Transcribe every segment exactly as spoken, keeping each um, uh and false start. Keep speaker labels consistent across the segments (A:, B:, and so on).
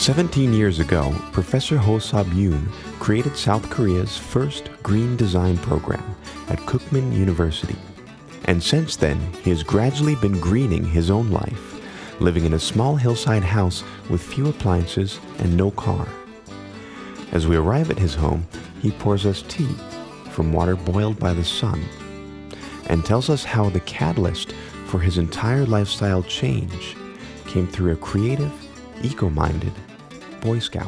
A: Seventeen years ago, Professor Hoseob Yoon created South Korea's first green design program at Kookmin University. And since then, he has gradually been greening his own life, living in a small hillside house with few appliances and no car. As we arrive at his home, he pours us tea from water boiled by the sun and tells us how the catalyst for his entire lifestyle change came through a creative, eco-minded Boy Scout.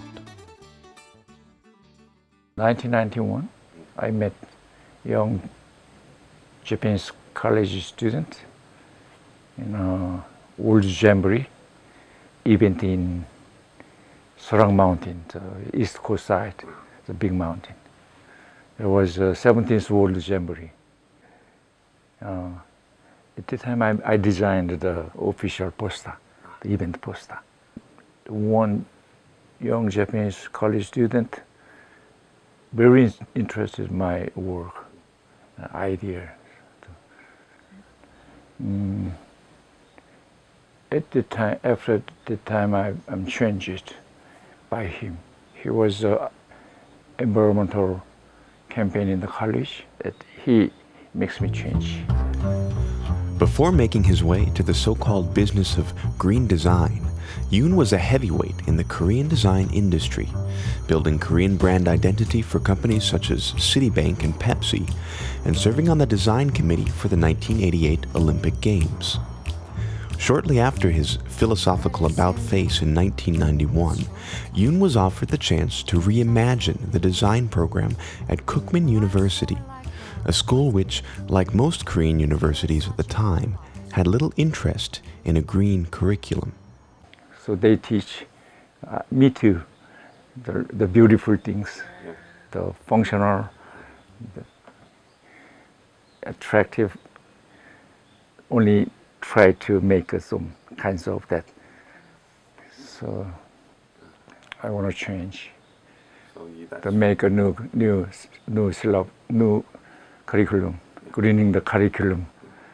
B: nineteen ninety-one, I met young Japanese college student in a World Jamboree event in Sorang Mountain, the east coast side, the big mountain. It was the seventeenth World Jamboree. Uh, at the time, I, I designed the official poster, the event poster. One young Japanese college student very interested in my work, uh, idea. Mm. At the time, after the time, I, I'm changed by him. He was an environmental campaign in the college that he makes me change.
A: Before making his way to the so-called business of green design, Yoon was a heavyweight in the Korean design industry, building Korean brand identity for companies such as Citibank and Pepsi, and serving on the design committee for the nineteen eighty-eight Olympic Games. Shortly after his philosophical about-face in nineteen ninety-one, Yoon was offered the chance to reimagine the design program at Kookmin University, a school which, like most Korean universities at the time, had little interest in a green curriculum.
B: So they teach uh, me too, the, the beautiful things, yeah. The functional, the attractive, only try to make uh, some kinds of that. So I want to change, so to make a new, new, new, syllab, new curriculum, greening the curriculum.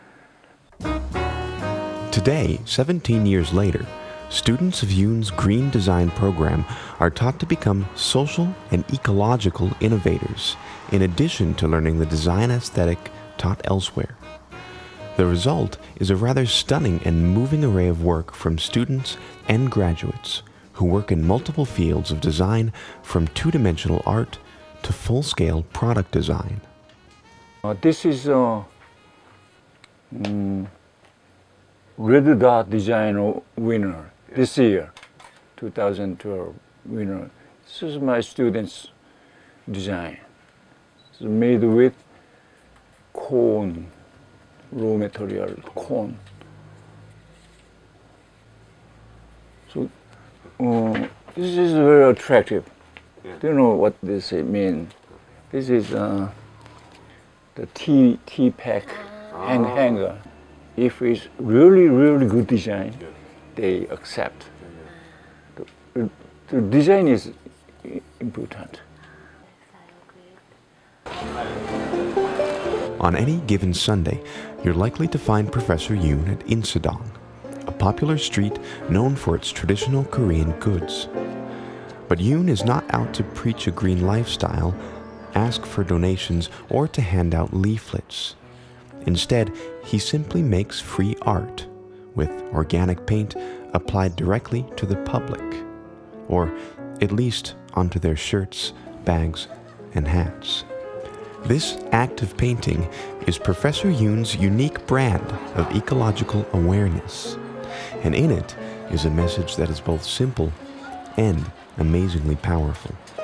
A: Today, seventeen years later, students of Yoon's green design program are taught to become social and ecological innovators, in addition to learning the design aesthetic taught elsewhere. The result is a rather stunning and moving array of work from students and graduates who work in multiple fields of design, from two-dimensional art to full-scale product design.
B: Uh, this is a um, Red Dot Design winner this year, two thousand twelve winner. This is my student's design. It's made with corn, raw material, corn. So uh, this is very attractive. Yeah. Do you know what this means? This is uh, the tea tea pack hang, oh. hanger. If it's really really good design, yeah. they accept. Yeah, yeah. The, the design is important.
A: On any given Sunday, you're likely to find Professor Yoon at Insadong, a popular street known for its traditional Korean goods. But Yoon is not out to preach a green lifestyle, ask for donations, or to hand out leaflets. Instead, he simply makes free art, with organic paint applied directly to the public, or at least onto their shirts, bags, and hats. This act of painting is Professor Yoon's unique brand of ecological awareness, and in it is a message that is both simple and amazingly powerful.